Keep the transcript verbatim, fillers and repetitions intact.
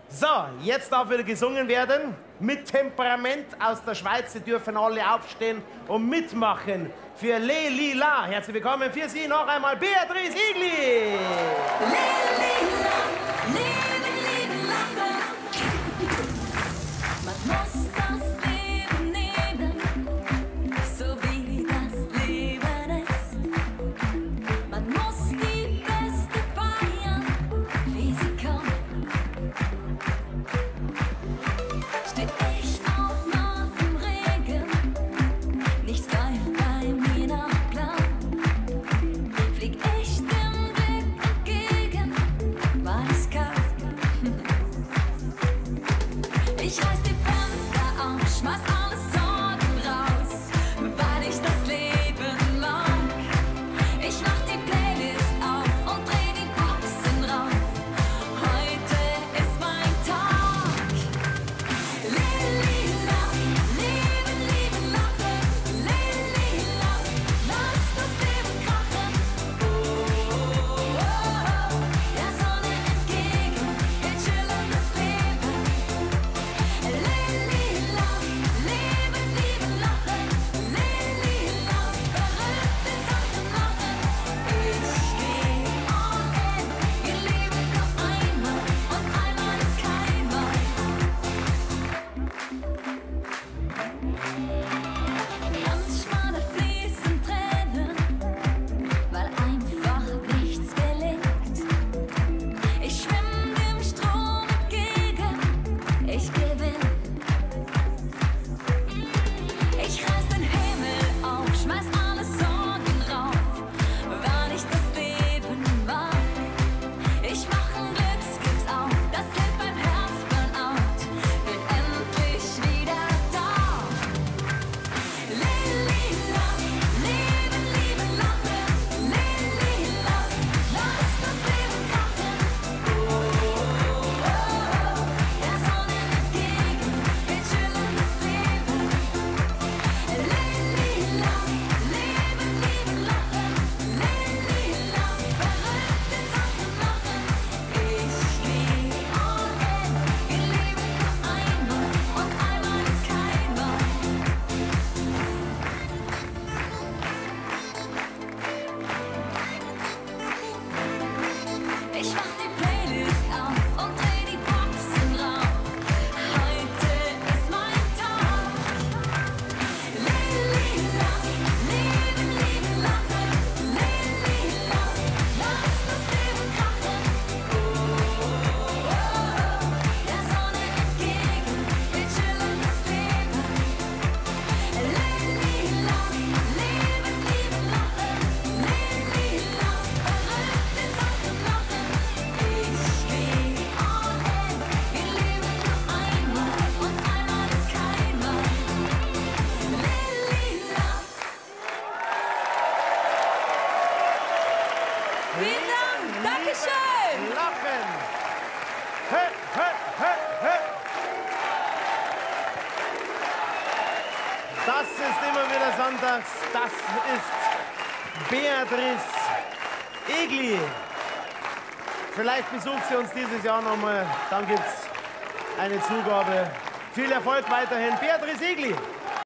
So, jetzt darf wieder gesungen werden. Mit Temperament aus der Schweiz. Sie dürfen alle aufstehen und mitmachen für Le Lila. Herzlich willkommen für Sie noch einmal Beatrice Egli. Le Lila, leben, leben, lachen. Man muss das Leben nehmen, so wie das Leben ist. Man muss die Beste feiern, wie sie kommt. Steh ich auf nach dem Regen, nichts läuft bei mir nach Plan. Flieg ich dem Glück entgegen, war es kalt. Ich reiß die Fenster auf, schmeiß alle Sorgen raus, weil ich das Leben mag. Ich mach die Playlist auf und dreh die Boxen rauf. Heute ist mein Tag. Lila, leben, lieben, lachen. Lila, lass das Leben krachen. Oh, oh, oh, der Sonne entgegen, wir chillen das Leben. Lila, leben, lieben, lachen. Lila, verrückte Sachen machen. Ich geh all in, wir leben nur einmal und einmal ist kein Mal. Manchmal da fließen Tränen, weil einfach nichts gelingt. Ich schwimm dem Strom entgegen, ich gewinn. Ich reiß den Himmel auf, schmeiß alle Sorgen rauf, weil ich das Leben mag. Ich mach ein Glücksgips auf, das hilft beim Herzburnout. Bin endlich wieder da. Lila, leben, lieben, lachen. Lila, lass das Leben krachen. Oh, oh, oh, der Sonne entgegen, wir chillen das Leben. Lila, leben, lieben, lachen. Lila, verrückte Sachen machen. Ich geh all in, wir leben nur einmal und einmal ist kein Mal. Ich mach die Playlist auf und dreh die Boxen rauf. Heute ist mein Tag. Lila, leben, lieben, lachen. Lila, lass das Leben krachen. Oh, oh, oh, der Sonne entgegen, wir chillen das Leben. Lila, leben, lieben, lachen. Lila, verrückte Sachen machen. Ich geh all in, wir leben nur einmal und einmal ist kein Mal. Lila. Vielen Dank, Dankeschön. Lachen. Hä, hä, hä, hä. Das ist immer wieder sonntags. Das ist Beatrice Egli. Vielleicht besucht sie uns dieses Jahr nochmal. Dann gibt's eine Zugabe. Viel Erfolg weiterhin. Beatrice Egli.